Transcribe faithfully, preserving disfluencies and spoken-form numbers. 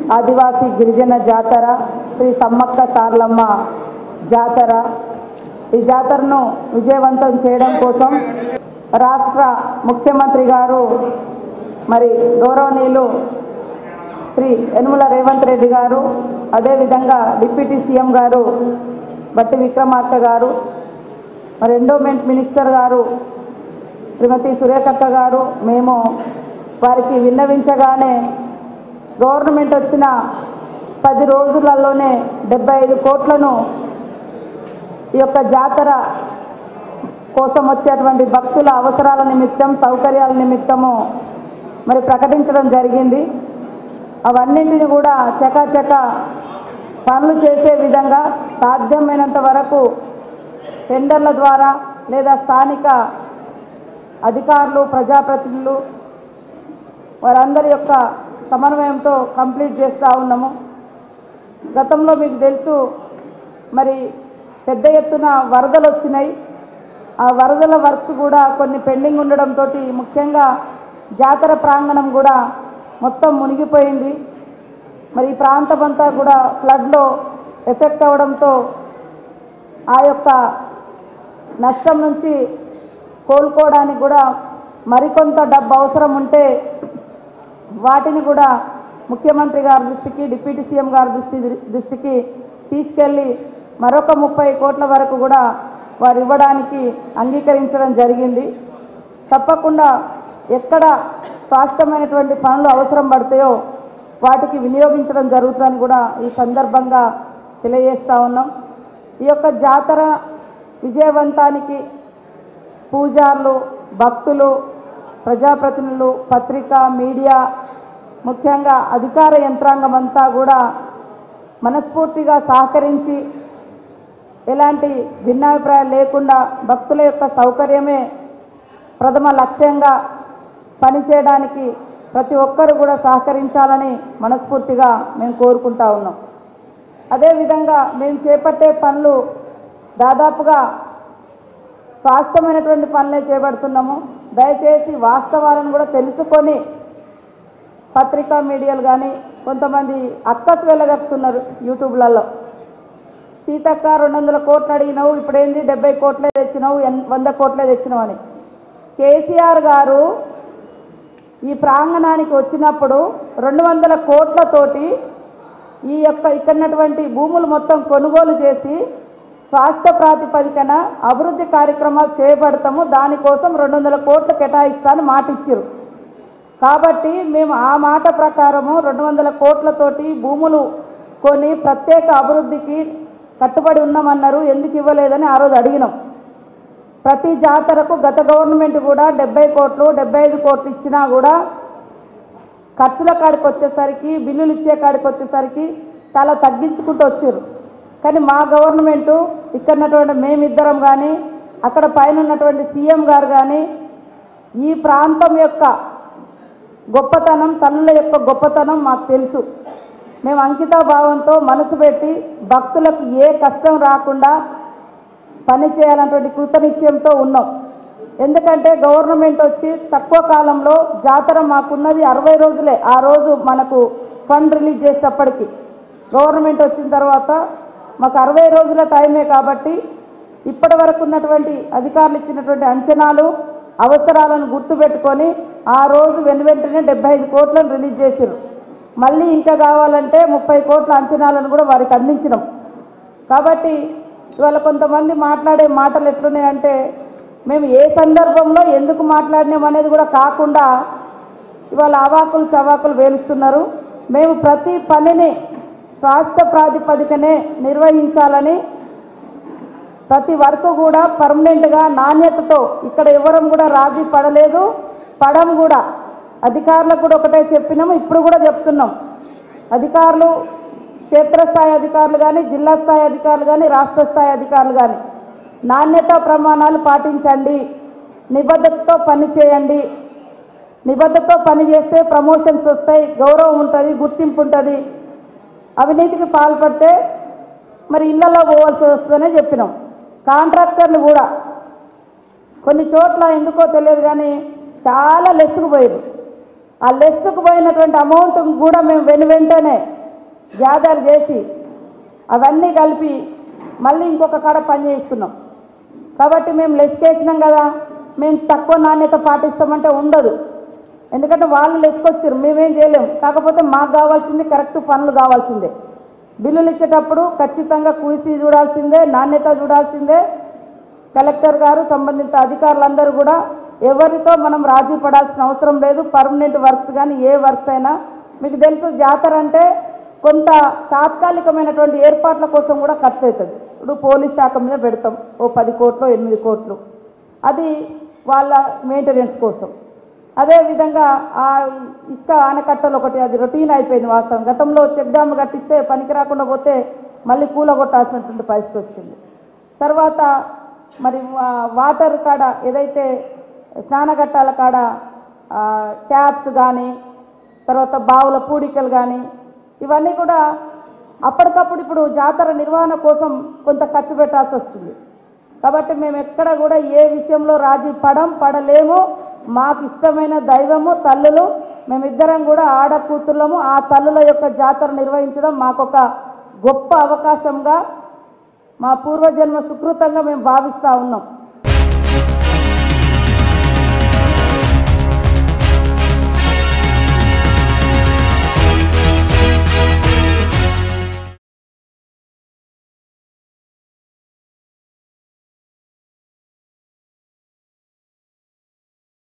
ఆదివాసీ గిరిజన జాతర శ్రీ సమ్మక్క సారలమ్మ జాతర. ఈ జాతరను విజయవంతం చేయడం కోసం రాష్ట్ర ముఖ్యమంత్రి గారు మరి గౌరవనీయులు శ్రీ యనుమల రేవంత్ రెడ్డి గారు, అదేవిధంగా డిప్యూటీ సీఎం గారు బట్టి విక్రమార్క గారు, మరి ఎండోమెంట్ మినిస్టర్ గారు శ్రీమతి సురేఖక్క గారు, మేము వారికి విన్నవించగానే గవర్నమెంట్ వచ్చిన పది రోజులలోనే డెబ్బై ఐదు కోట్లను ఈ యొక్క జాతర కోసం వచ్చేటువంటి భక్తుల అవసరాల నిమిత్తం, సౌకర్యాల నిమిత్తము మరి ప్రకటించడం జరిగింది. అవన్నింటిని కూడా చకాచక పనులు చేసే విధంగా సాధ్యమైనంత వరకు టెండర్ల ద్వారా లేదా స్థానిక అధికారులు, ప్రజాప్రతినిధులు వారందరి యొక్క సమన్వయంతో కంప్లీట్ చేస్తూ ఉన్నాము. గతంలో మీకు తెలుసు మరి పెద్ద ఎత్తున వరదలు వచ్చినాయి. ఆ వరదల వర్క్స్ కూడా కొన్ని పెండింగ్ ఉండడంతో ముఖ్యంగా జాతర ప్రాంగణం కూడా మొత్తం మునిగిపోయింది. మరి ఈ ప్రాంతం అంతా కూడా ఫ్లడ్లో ఎఫెక్ట్ అవ్వడంతో ఆ యొక్క నష్టం నుంచి కోలుకోవడానికి కూడా మరికొంత డబ్బు అవసరం ఉంటే వాటిని కూడా ముఖ్యమంత్రి గారి దృష్టికి, డిప్యూటీ సీఎం గారి దృష్టి దృష్టికి తీసుకెళ్ళి మరొక ముప్పై కోట్ల వరకు కూడా వారు ఇవ్వడానికి అంగీకరించడం జరిగింది. తప్పకుండా ఎక్కడ స్పష్టమైనటువంటి పనులు అవసరం పడతాయో వాటికి వినియోగించడం జరుగుతుందని కూడా ఈ సందర్భంగా తెలియజేస్తూ ఉన్నాం. ఈ యొక్క జాతర విజయవంతానికి పూజారులు, భక్తులు, ప్రజాప్రతినిధులు, పత్రికా, మీడియా, ముఖ్యంగా అధికార యంత్రాంగం అంతా కూడా మనస్ఫూర్తిగా సహకరించి ఎలాంటి భిన్నాభిప్రాయాలు లేకుండా భక్తుల యొక్క సౌకర్యమే ప్రథమ లక్ష్యంగా పనిచేయడానికి ప్రతి ఒక్కరు కూడా సహకరించాలని మనస్ఫూర్తిగా మేము కోరుకుంటా ఉన్నాం. అదేవిధంగా మేము చేపట్టే పనులు దాదాపుగా స్పష్టమైనటువంటి పనులే చేపడుతున్నాము. దయచేసి వాస్తవాలను కూడా తెలుసుకొని పత్రికా మీడియాలు కానీ కొంతమంది అక్కసు వెళ్ళగక్కుతున్నారు యూట్యూబ్లలో. సీతక్క రెండు వందల కోట్లు అడిగినావు, ఇప్పుడేంది డెబ్బై కోట్లే తెచ్చినావు, వంద కోట్లే తెచ్చినావు అని. కేసీఆర్ గారు ఈ ప్రాంగణానికి వచ్చినప్పుడు రెండు వందల కోట్లతోటి ఈ యొక్క ఇక్కడటువంటి భూములు మొత్తం కొనుగోలు చేసి స్వాస్థ్య ప్రాతిపదికన అభివృద్ధి కార్యక్రమాలు చేపడతాము, దానికోసం రెండు వందల కోట్లు కేటాయిస్తాను మాట ఇచ్చారు. కాబట్టి మేము ఆ మాట ప్రకారము రెండు వందల కోట్లతోటి భూములు కొని ప్రత్యేక అభివృద్ధికి కట్టుబడి ఉన్నామన్నారు. ఎందుకు ఇవ్వలేదని ఆ రోజు అడిగినాం. ప్రతి జాతరకు గత గవర్నమెంట్ కూడా డెబ్బై కోట్లు డెబ్బై ఐదు కోట్లు ఇచ్చినా కూడా ఖర్చుల కాడికి వచ్చేసరికి, బిల్లులు ఇచ్చే కాడికి వచ్చేసరికి చాలా తగ్గించుకుంటూ వచ్చారు. కానీ మా గవర్నమెంటు ఇక్కడ ఉన్నటువంటి మేమిద్దరం కానీ అక్కడ పైన ఉన్నటువంటి సీఎం గారు కానీ ఈ ప్రాంతం యొక్క గొప్పతనం, తల్లుల యొక్క గొప్పతనం మాకు తెలుసు. మేము అంకిత భావంతో మనసు పెట్టి భక్తులకు ఏ కష్టం రాకుండా పని చేయాలన్నటువంటి కృతనిశ్చయంతో ఉన్నాం. ఎందుకంటే గవర్నమెంట్ వచ్చి తక్కువ కాలంలో జాతర మాకున్నది అరవై రోజులే. ఆ రోజు మనకు ఫండ్ రిలీజ్ చేసేటప్పటికి గవర్నమెంట్ వచ్చిన తర్వాత మాకు అరవై రోజుల టైమే. కాబట్టి ఇప్పటి వరకు ఉన్నటువంటి అధికారులు ఇచ్చినటువంటి అంచనాలు, అవసరాలను గుర్తుపెట్టుకొని ఆ రోజు వెను వెంటనే డెబ్బై ఐదు కోట్లను రిలీజ్ చేశారు. మళ్ళీ ఇంకా కావాలంటే ముప్పై కోట్ల అంచనాలను కూడా వారికి అందించినాం. కాబట్టి ఇవాళ కొంతమంది మాట్లాడే మాటలు ఎట్లున్నాయంటే మేము ఏ సందర్భంలో ఎందుకు మాట్లాడినాం అనేది కూడా కాకుండా ఇవాళ అవాకులు చవాకులు వేలుస్తున్నారు. మేము ప్రతి పనిని స్వాస్థ్య ప్రాతిపదికనే నిర్వహించాలని, ప్రతి వర్క్ కూడా పర్మనెంట్గా నాణ్యతతో ఇక్కడ ఎవరం కూడా రాజీ పడలేదు, పడం కూడా. అధికారులకు కూడా ఒకటే చెప్పినాము, ఇప్పుడు కూడా చెప్తున్నాం. అధికారులు, క్షేత్రస్థాయి అధికారులు కానీ, జిల్లా స్థాయి అధికారులు కానీ, రాష్ట్ర స్థాయి అధికారులు కానీ నాణ్యతా ప్రమాణాలు పాటించండి, నిబద్ధతతో పని చేయండి. నిబద్ధతతో పని చేస్తే ప్రమోషన్స్ వస్తాయి, గౌరవం ఉంటుంది, గుర్తింపు ఉంటుంది. అవినీతికి పాల్పడితే మరి ఇళ్లలో పోవాల్సి వస్తుందనే చెప్పినాం. కాంట్రాక్టర్లు కూడా కొన్ని చోట్ల ఎందుకో తెలియదు కానీ చాలా లెస్సుకు పోయారు. ఆ లెస్సుకు పోయినటువంటి అమౌంట్ కూడా మేము వెను వెంటనే గ్యాదర్ చేసి అవన్నీ కలిపి మళ్ళీ ఇంకొక కాడ పని చేస్తున్నాం. కాబట్టి మేము లెస్కేసినాం కదా, మేము తక్కువ నాణ్యత పాటిస్తామంటే ఉండదు. ఎందుకంటే వాళ్ళు లెస్కొచ్చారు, మేమేం చేయలేము. కాకపోతే మాకు కావాల్సింది కరెక్ట్ పనులు కావాల్సిందే. బిల్లులు ఇచ్చేటప్పుడు ఖచ్చితంగా కూసి చూడాల్సిందే, నాణ్యత చూడాల్సిందే. కలెక్టర్ గారు సంబంధిత అధికారులందరూ కూడా ఎవరితో మనం రాజీ పడాల్సిన అవసరం లేదు. పర్మనెంట్ వర్క్స్ కానీ ఏ వర్క్స్ అయినా మీకు తెలుసు, జాతర అంటే కొంత తాత్కాలికమైనటువంటి ఏర్పాట్ల కోసం కూడా ఖర్చు అవుతుంది. ఇప్పుడు పోలీస్ శాఖ మీద పెడతాం ఓ పది కోట్లు ఎనిమిది కోట్లు, అది వాళ్ళ మెయింటెనెన్స్ కోసం. అదేవిధంగా ఆ ఇసుక ఆనకట్టలు ఒకటి, అది రొటీన్ అయిపోయింది వాస్తవం. గతంలో చెక్ డ్యామ్ కట్టిస్తే పనికి రాకుండా పోతే మళ్ళీ కూలగొట్టాల్సినటువంటి పరిస్థితి వచ్చింది. తర్వాత మరి వాటర్ కాడ ఏదైతే స్నానఘట్టాల కాడ ట్యాప్స్ కానీ, తర్వాత బావుల పూడికలు కానీ, ఇవన్నీ కూడా అప్పటికప్పుడు ఇప్పుడు జాతర నిర్వహణ కోసం కొంత ఖర్చు పెట్టాల్సి వస్తుంది. కాబట్టి మేము ఎక్కడ కూడా ఏ విషయంలో రాజీ పడం పడలేము. మాకు ఇష్టమైన దైవము తల్లులు, మేమిద్దరం కూడా ఆడ కూతుళ్ళము. ఆ తల్లుల యొక్క జాతర నిర్వహించడం మాకొక గొప్ప అవకాశంగా, మా పూర్వజన్మ సుకృతంగా మేము భావిస్తూ ఉన్నాం.